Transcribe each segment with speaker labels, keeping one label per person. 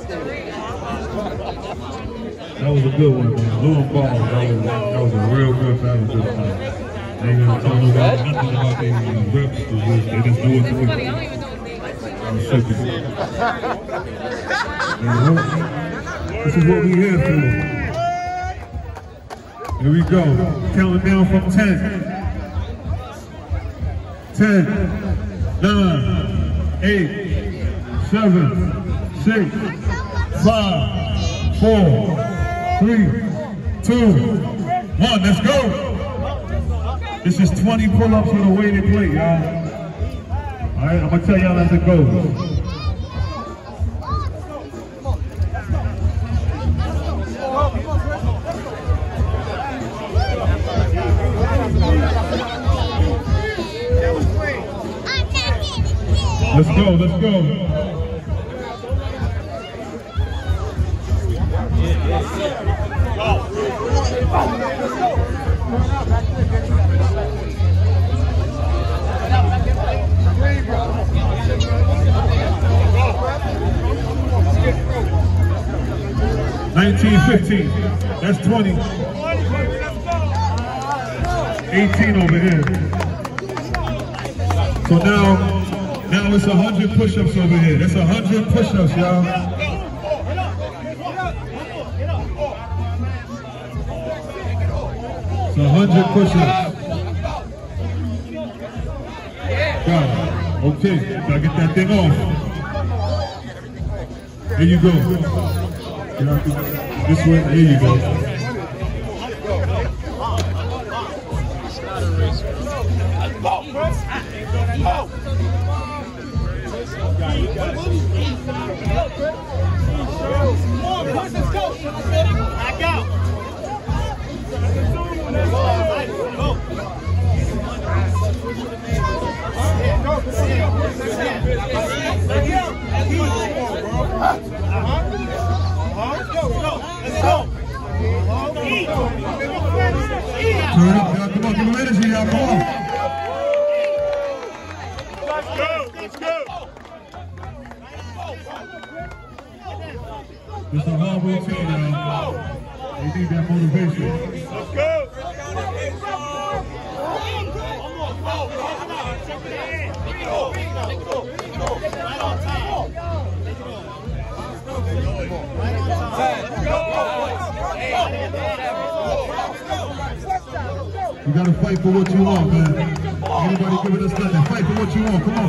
Speaker 1: That was a good one, man. Blue and ball. That was a real good battle this time. They ain't gonna tell nobody nothing about their reps. They just do it the way.
Speaker 2: Funny, I don't even know his name.
Speaker 1: This is what we here for. Here we go. Counting down from 10. 10, 9, 8, 7, 6, 5, 4, 3, 2, 1. Let's go. This is 20 pull-ups with a weighted plate, y'all. All right, I'm gonna tell y'all as it goes. Let's go, let's go. $19.15. That's 20. 18 over here. So now it's 100 push-ups over here. That's 100 push-ups, y'all. It's 100 push-ups. Got it. Okay, gotta get that thing off. There you go. This way, there you go. Come on, give me energy, y'all. Come on.
Speaker 3: Let's go. Let's go.
Speaker 1: It's a hard routine, y'all. They need that motivation.
Speaker 3: Let's go.
Speaker 1: You gotta fight for what you want, man. Anybody giving us nothing, fight for what you want, come on.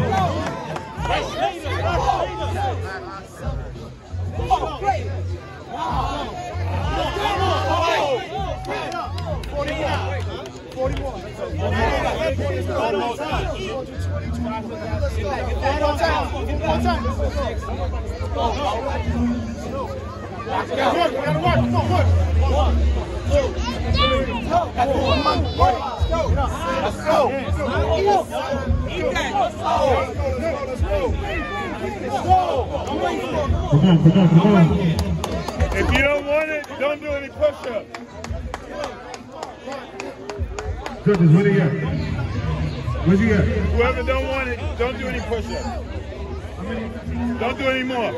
Speaker 1: Come on.
Speaker 3: If you don't want it, don't do any push-ups.
Speaker 1: Judges, where they at? Where's he at?
Speaker 3: Whoever don't want it, don't do any push-ups. Don't do any more.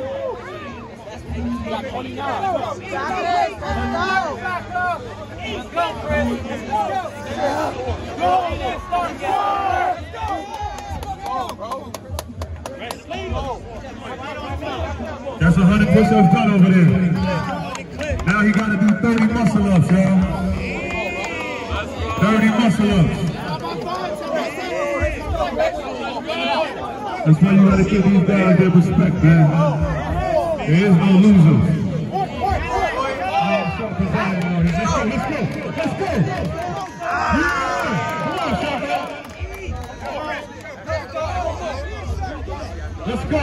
Speaker 1: That's 100 push-ups done over there. Now he got to do 30 muscle-ups, y'all. 30 muscle-ups. That's why you got to give these guys their respect, man. There is no losers. Let's go. Yeah. Come on, Shaka. Let's go.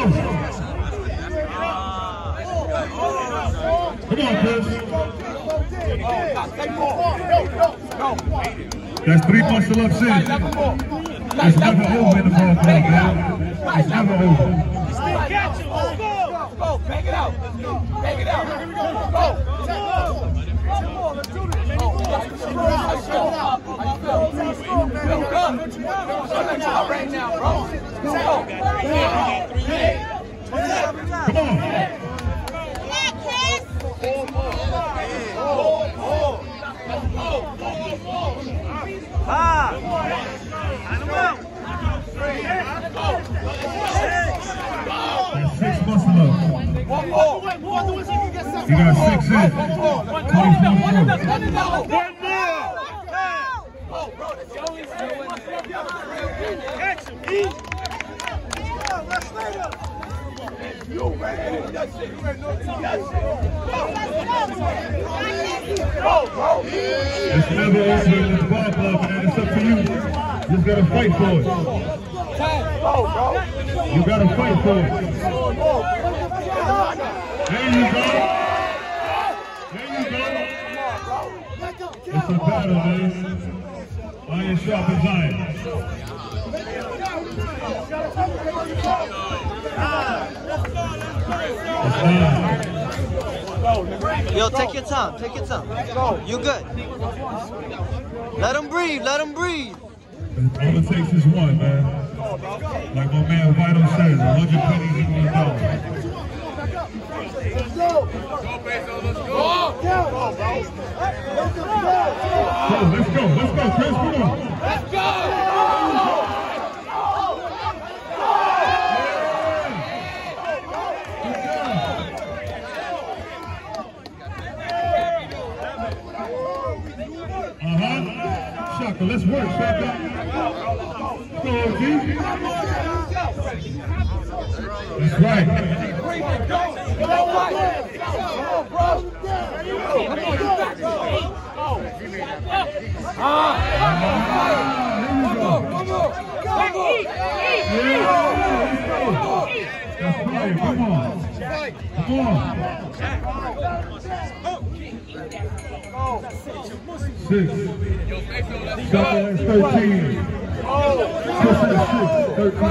Speaker 1: Come on, Chris. That's 3 muscle-ups in. It's never over in the ball club, man. It's never over.
Speaker 4: Go, bang it out. Bang it out. Go. Let's do this. Right now, bro. Come on.
Speaker 1: He got 6 in. 24 more. It's never over in this ball club, man. It's up to you. You just gotta fight for it. You gotta fight for it. There you go. There you go. It's a battle, man. Iron sharp as iron.
Speaker 2: Yo, take your time. Take your time. You good. Let him breathe. Let him breathe.
Speaker 1: All it takes is one, man. Like my man Vital says, 100 pennies in $1. Let's go. Let's go, Chris. Come on.
Speaker 4: Let's go.
Speaker 1: Shaka, let's work, Shaka. Go, G. That's right. That's right, come on. Come on. 6. Shaka has 13. Chris has 6, 13.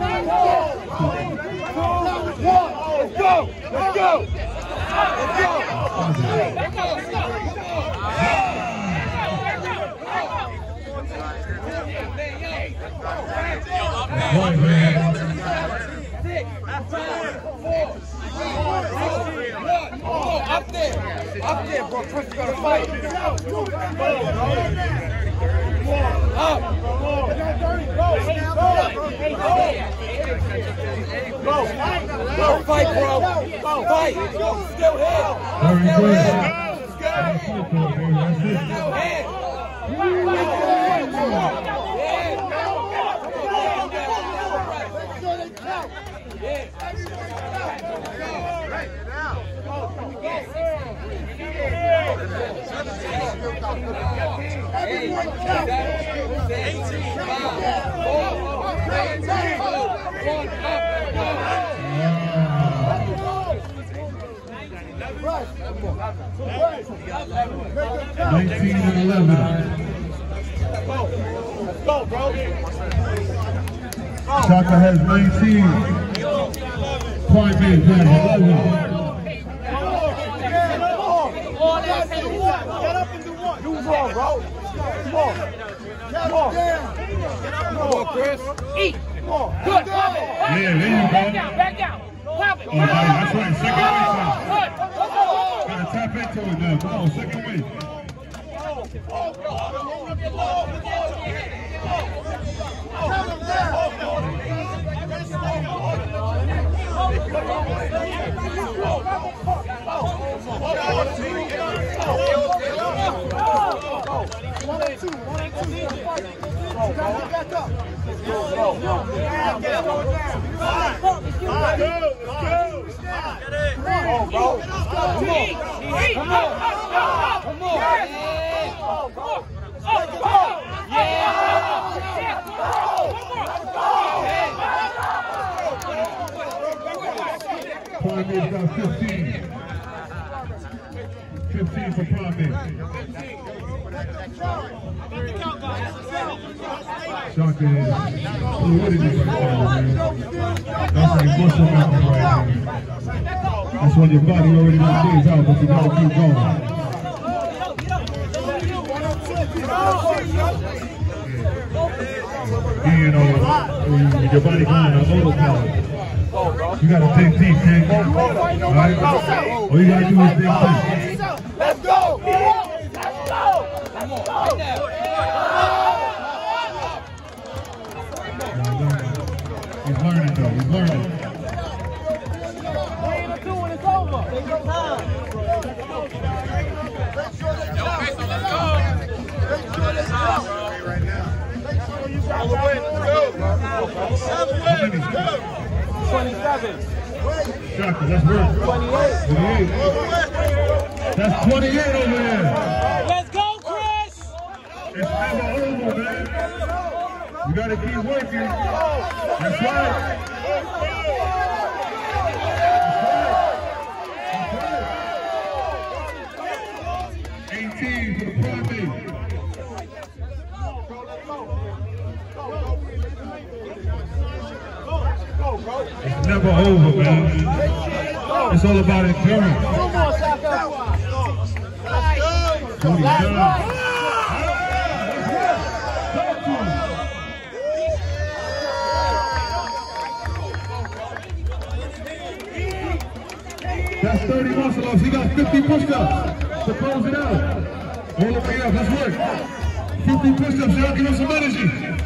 Speaker 4: Let's go! Let's go!
Speaker 1: Right, man.
Speaker 4: 6, 5, 4, 3, 2, 1. Up there, bro. Chris is gonna fight. Up. Go, fight, bro. Fight. Still here.
Speaker 1: Very good.
Speaker 4: Still here.
Speaker 1: Nineteen and 11.
Speaker 3: Go, bro.
Speaker 1: Shaka has 19. Prime has 11.
Speaker 3: Get up and do one.
Speaker 4: Do more, bro. Come on. Come on. Come on, Chris. Eat. Come on. Good.
Speaker 1: Yeah, there you go.
Speaker 4: Back down. Pop it.
Speaker 1: Oh, that's right. Second weight. Gotta tap into it now. Come on, second weight. Primate's got 15. 15 for Primate. Shaka is, what is it right now, man? That's like muscle mountain right now. That's when your body already knows things out, but you gotta keep going. You know, your body going on autopilot. You gotta dig deep, man. Alright? All you gotta do is dig deep.
Speaker 4: Let's go! Let's go!
Speaker 1: He's learning though, he's learning.
Speaker 4: It's over.
Speaker 1: Shaka, that's work. 28. That's 28 over there.
Speaker 4: Let's go, Chris!
Speaker 1: It's never over, man. You gotta keep working. That's right. It's never over, man. It's all about endurance. That's 30 muscle-ups. He got 50 push-ups to close it out. All the way up. Let's work. 50 push-ups, y'all. Give us some energy.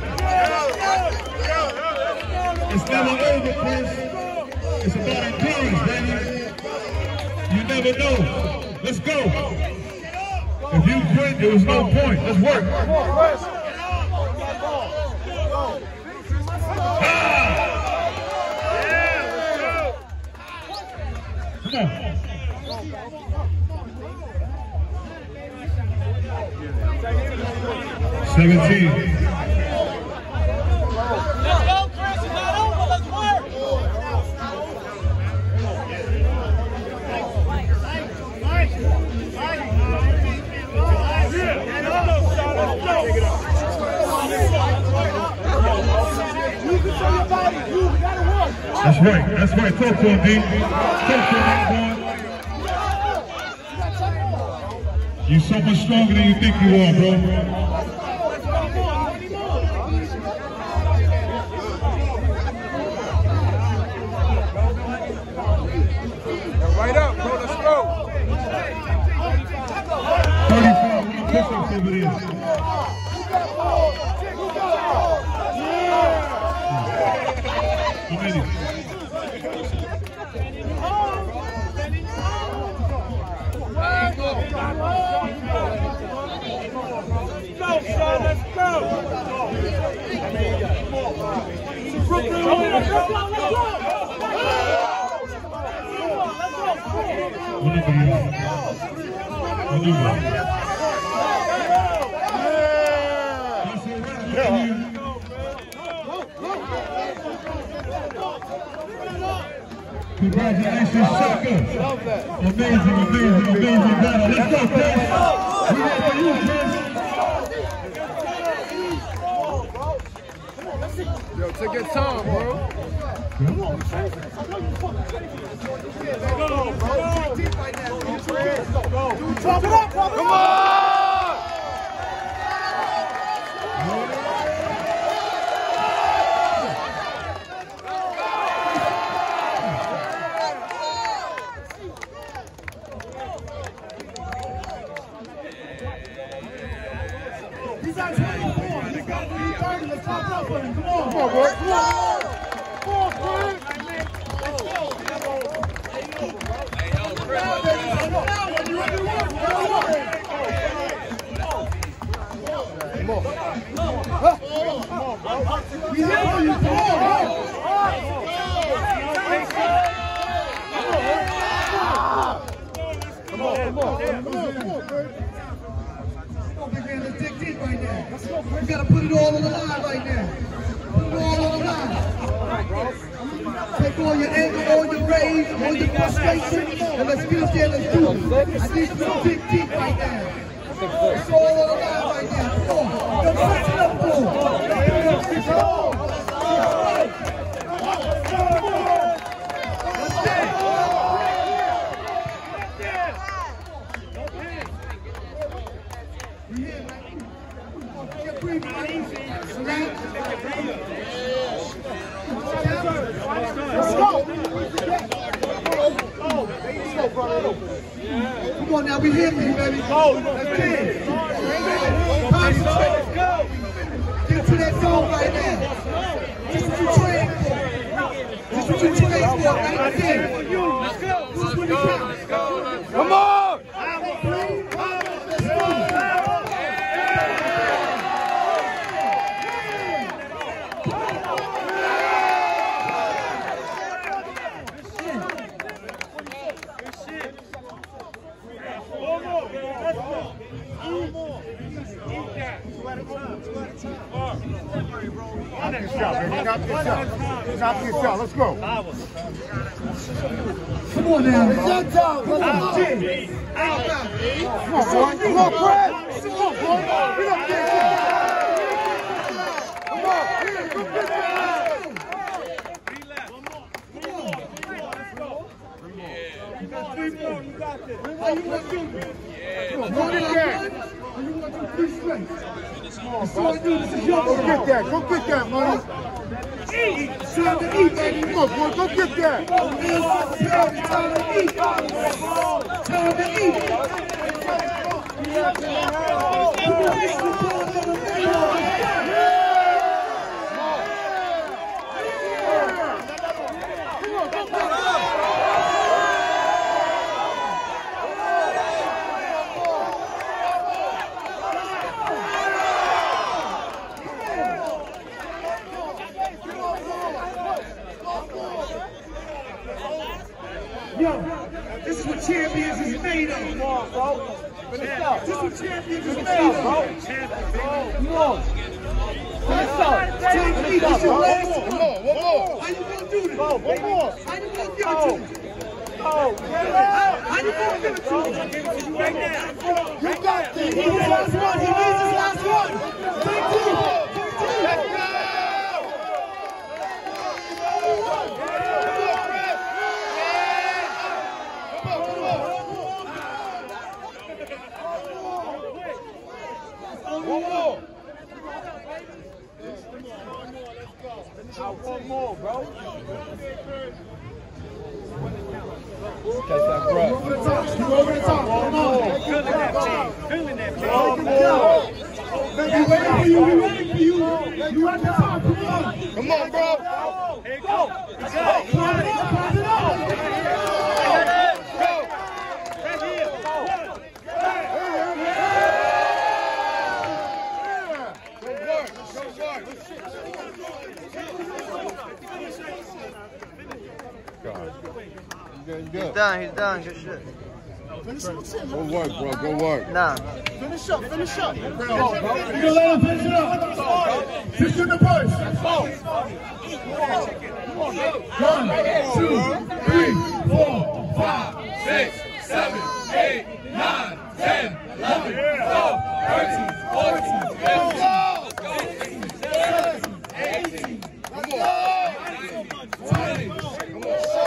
Speaker 1: It's never over, Chris. It's about endurance, baby. You never know. Let's go. If you quit, there was no point. Let's work. Come on. $17.
Speaker 4: Let's go, Chris. It's not over. Let's work.
Speaker 1: That's right. That's right. Talk to him, D. Talk to him, boy. You're so much stronger than you think you are, bro.
Speaker 4: Right up, bro. Let's go.
Speaker 1: 35 push-ups over there. How many?
Speaker 4: Go, son. Let's go.
Speaker 1: Congratulations, Shaka. Amazing battle. Let's go, Chris. We ready for you, Chris.
Speaker 3: Yo, take your time, bro. Come on!
Speaker 1: He's at 24. He's got 30. Let's top up with him. Come on,
Speaker 3: Come on, bro.
Speaker 1: Come on, Chris. We here for you. Come on. Let's dig deep right now. You gotta put it all on the line right now. Put it all on the line. Take all your anger, all your rage, all your frustration, and let's get up there, let's do it. I need you to dig deep right now. It's all on the line right now. Come on. Don't touch it up, boy. Come on now, we here for you, baby. Let's get. Concentrate. Get to that zone right now. This is what you trained for. This is what you trained for. Right there. This is what you count.
Speaker 3: Come on! Knock this out. Let's go.
Speaker 1: Come on now.
Speaker 4: Good job, brother.
Speaker 3: Come on, boy. Come on, Fred. Come on, boy. Get up there. Come on. Go get that.
Speaker 4: You got this.
Speaker 1: How you gonna do it?
Speaker 3: Go get that.
Speaker 1: How you gonna do 3 straight?
Speaker 3: Go get that. Go get that, money.
Speaker 1: Time to eat, baby.
Speaker 3: Come on, boy. Go get that.
Speaker 1: Time to eat. Time to eat. Yo, this is what champions is made of.
Speaker 4: Come on, bro. Finish up.
Speaker 1: This is what champions is
Speaker 4: Finish
Speaker 1: made
Speaker 4: up,
Speaker 1: of.
Speaker 4: bro. Come on. Finish up.
Speaker 1: Time to eat. This your last
Speaker 3: One
Speaker 1: one.
Speaker 3: more.
Speaker 1: How you gonna do this?
Speaker 3: One more.
Speaker 1: How you gonna give it to me?
Speaker 4: Oh,
Speaker 1: How you gonna give it to me?
Speaker 3: You got this.
Speaker 1: He needs his last one. He needs his last one. 3-2.
Speaker 3: One more.
Speaker 4: one more, bro.
Speaker 3: Catch that breath.
Speaker 1: Over the top. You over the top. Come on.
Speaker 2: Feeling that team. Feeling that team.
Speaker 1: One more. We waiting for you. We waiting for you. You at the top. Come on.
Speaker 3: Come on, bro.
Speaker 2: Here you go.
Speaker 1: Let's go. Pass it up. Pass it up.
Speaker 2: Right here.
Speaker 3: He's
Speaker 2: done. He's done. Good shit.
Speaker 3: Go work, bro. Go work.
Speaker 2: Nah.
Speaker 1: Finish up. Finish up. You gonna let him finish it up. Finish in the purse. 1, 2, 3, 4, 5, 6, 7, 8, 9, 10, 11, 12, 13, 14, 15, 16, 17, 18. Come on. 20. Come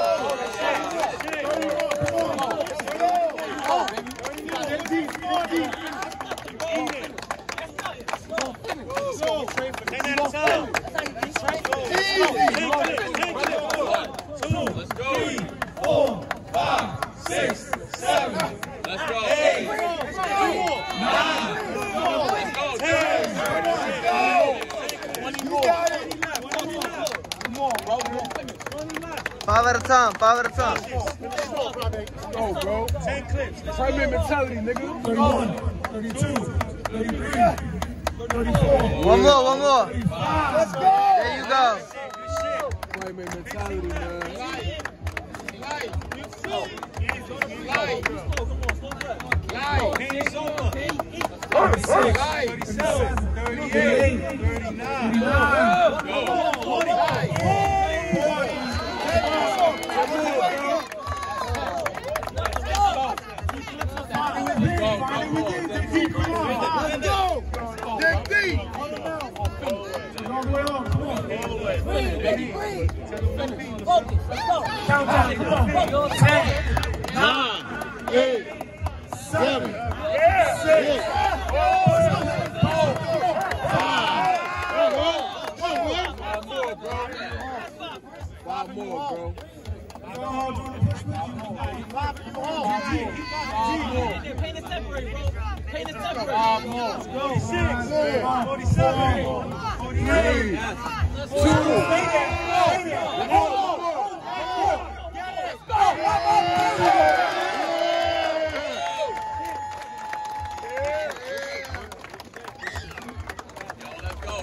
Speaker 2: Five at a time. 5 at a time.
Speaker 3: Go, bro.
Speaker 2: 10 clips.
Speaker 3: Primate mentality, nigga.
Speaker 1: 31, 32, 33, 34.
Speaker 2: One more.
Speaker 1: Let's go.
Speaker 2: There you go.
Speaker 3: Primate mentality, man.
Speaker 1: 37, 38, 39, 40. Countdown, come on. 10, 9, 8, 7, 6,
Speaker 3: 5 more, bro.
Speaker 5: Paint it separate, bro. Paint it separate.
Speaker 3: 5 more.
Speaker 1: 46, 47, 48,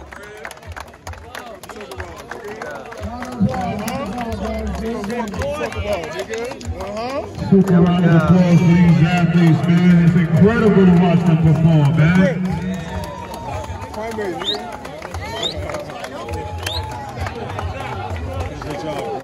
Speaker 1: 2.
Speaker 3: basketball, nigga.
Speaker 1: Super round of applause for these athletes, man. It's incredible to watch them perform, man.
Speaker 3: Primary, nigga.